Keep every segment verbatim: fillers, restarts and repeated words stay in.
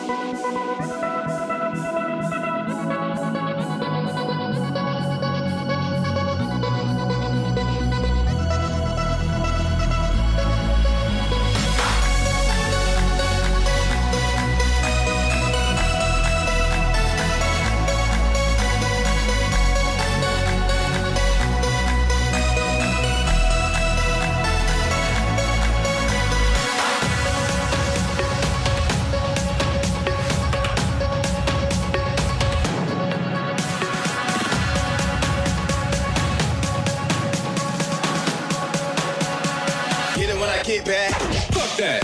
Get back. Fuck that.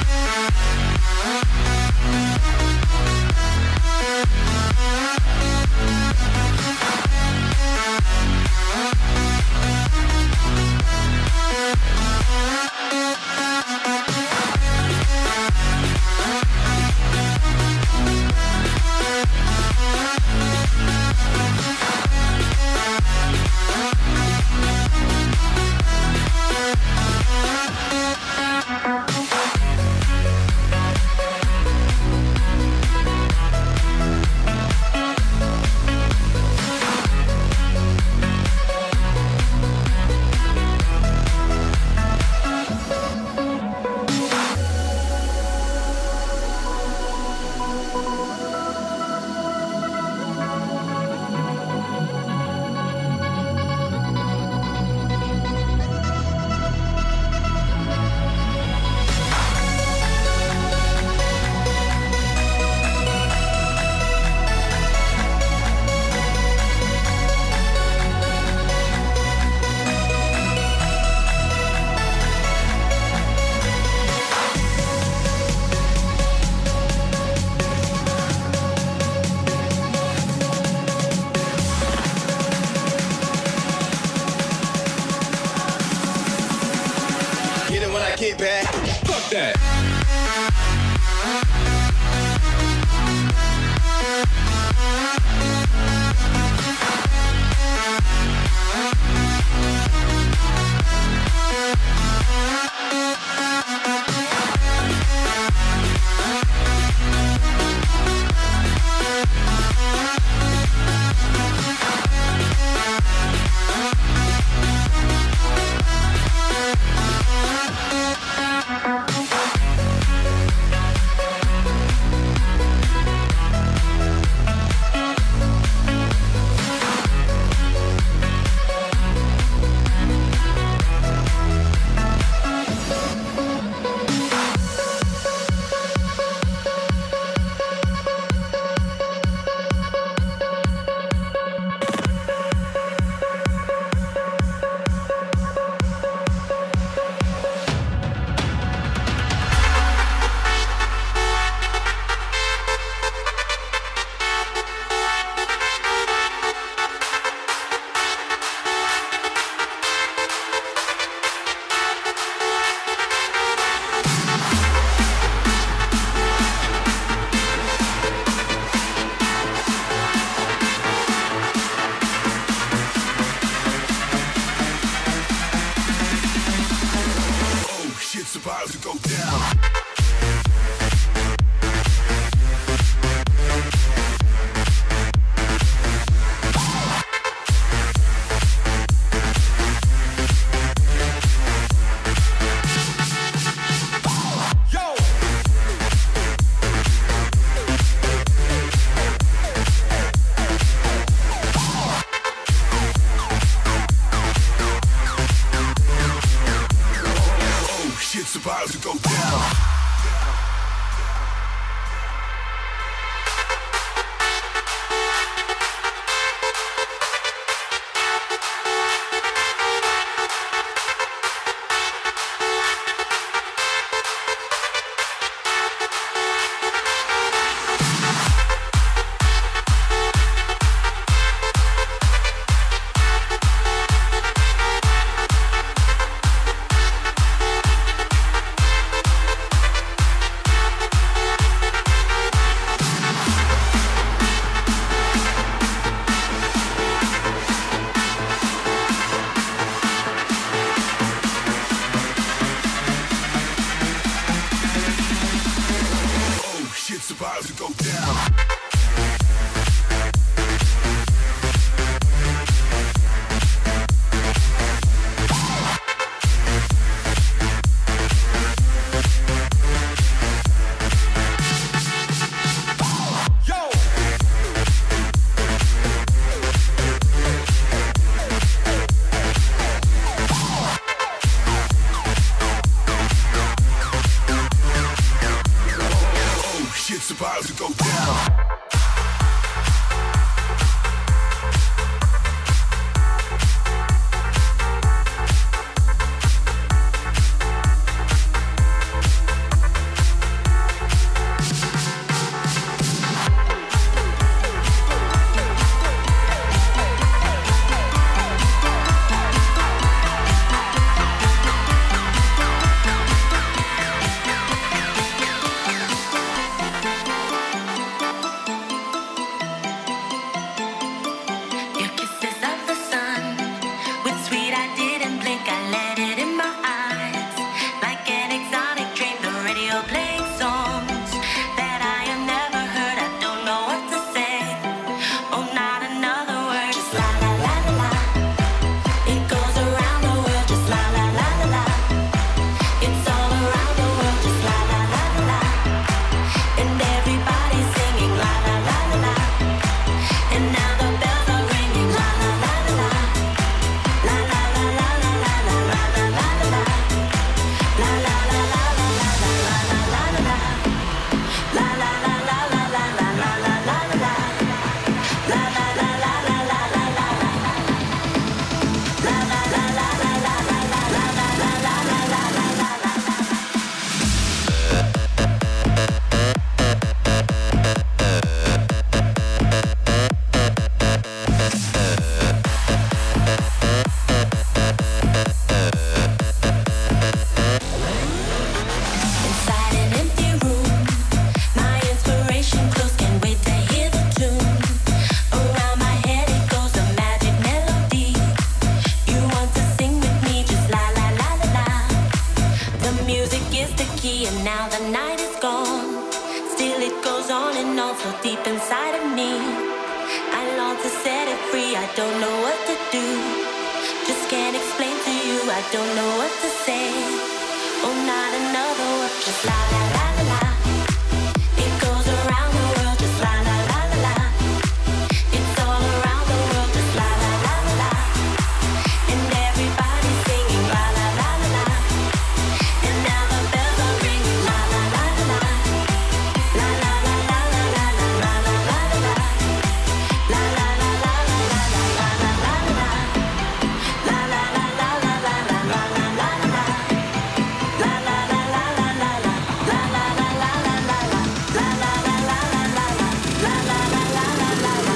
Get back. Fuck that. About to go down. It's about to go down. is the key and now the night is gone. Still it goes on and on so deep inside of me. I long to set it free, I don't know what to do. Just can't explain to you, I don't know what to say. Oh, not another word, just la la la la la. It goes around the world, just la la la la la. It's all around the world, just la la la la la. And everybody's singing la la la la la. And now the bells are ringing la la la la la. La la la la la la la la la la la. La la la la la la la la la la. La la la la la la la la la la la. La la la la la la la. La la la la la la la. La la la la la la la. La la la la la la la.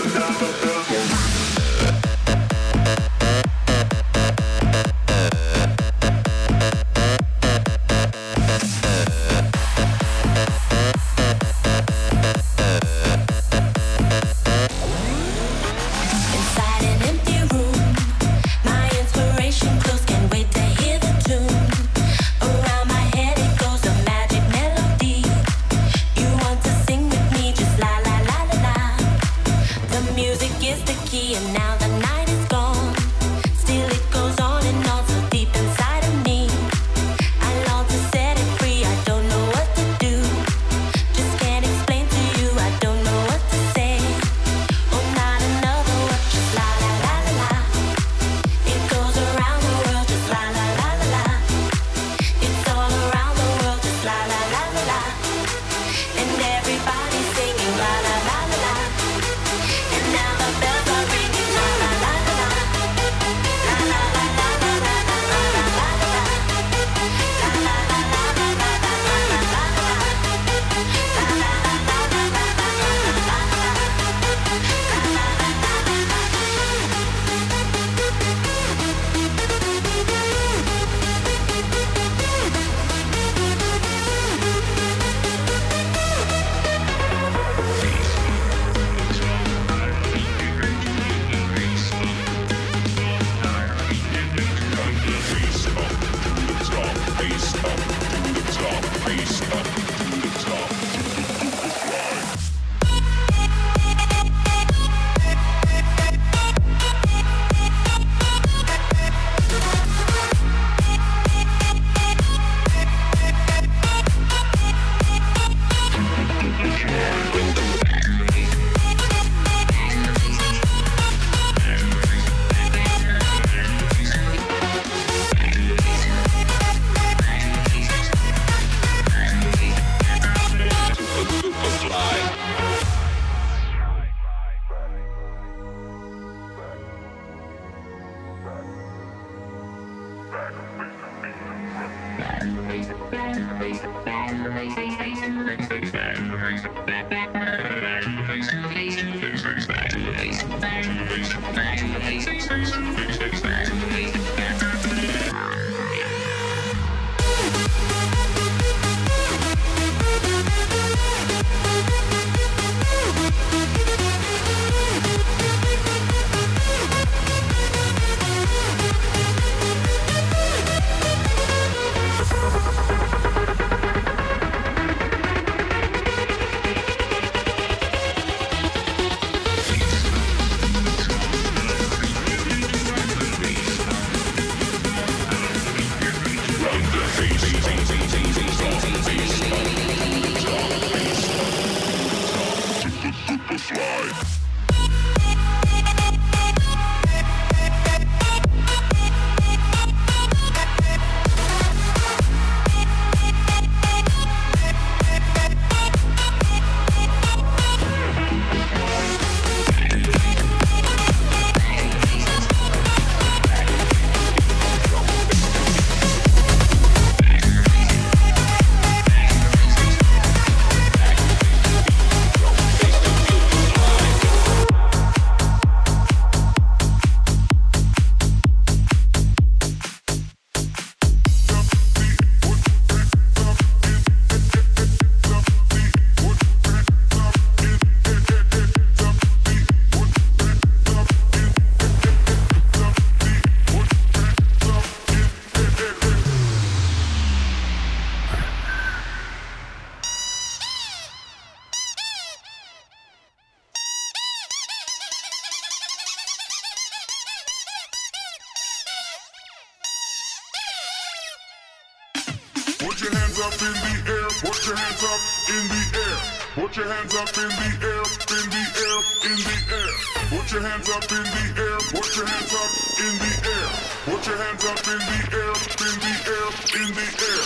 Inside an empty room, my inspiration close, can't wait to hear the tune. Around my head it goes a magic melody. You want to sing with me, just la la la la la. The music is the key and now the night is gone. Still it goes on and on so deep inside of me. I long to set it free, I don't know what to do. Just can't explain to you, I don't know what to say. Oh, not another word, just la la la la la. It goes around the world, just la la la la la. It's all around the world, just la la la la la. And everybody's singing la la la la la. And now the bells are ringing la la la la la. La la la la la la la la la la la. La la la la la la la la la la la. La la la la la la la la la hands up in the air, put your hands up in the air. Put your hands up in the air, in the air, in the air. Put your hands up in the air, put your hands up in the air. Put your hands up in the air, in the air, in the air.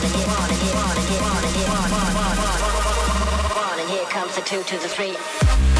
Two to the three.